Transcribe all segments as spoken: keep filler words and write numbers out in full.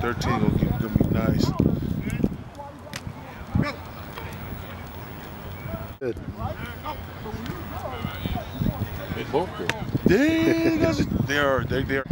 thirteen gonna, get, gonna be nice. Good. They both good. Dang, that's it. They are. They they are.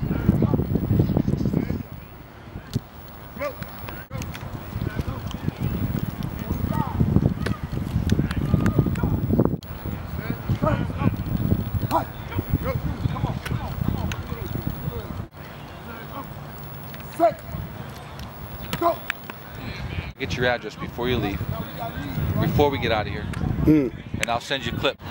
Get your address before you leave, before we get out of here, Mm. and I'll send you a clip.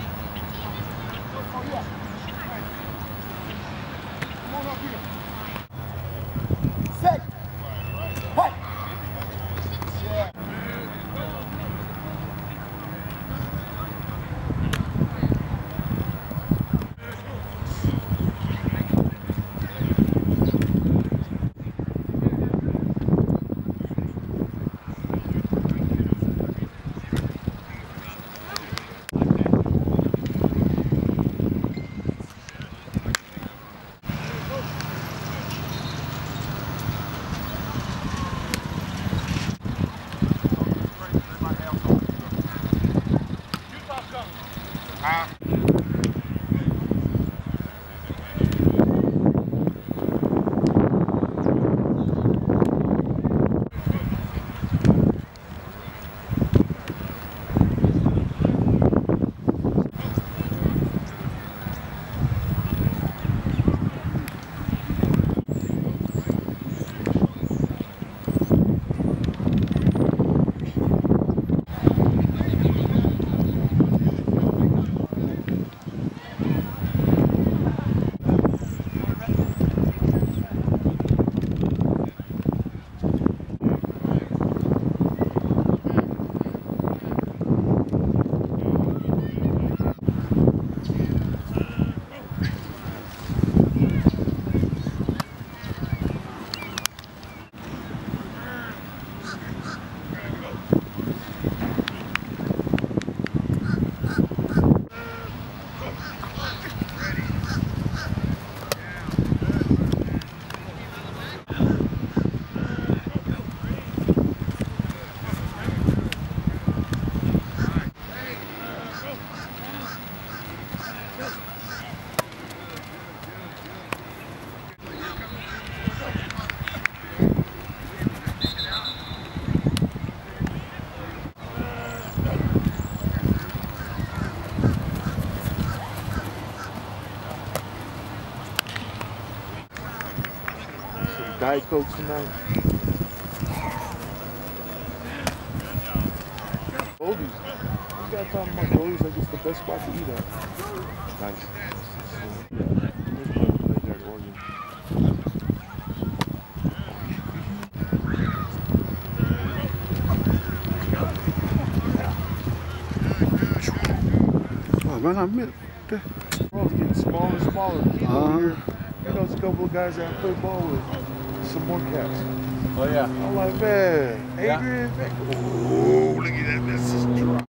Diet Coke tonight. Goldies. You gotta talk about Goldies like it's the best spot to eat at. Nice. Oh man, I admit that. Ball's getting smaller and smaller. Uh-huh. You know, there's a couple of guys that I play ball with. Some more cats. Oh yeah. I'm like, man, Adrian, yeah. Man. Oh, look at that, this is dry.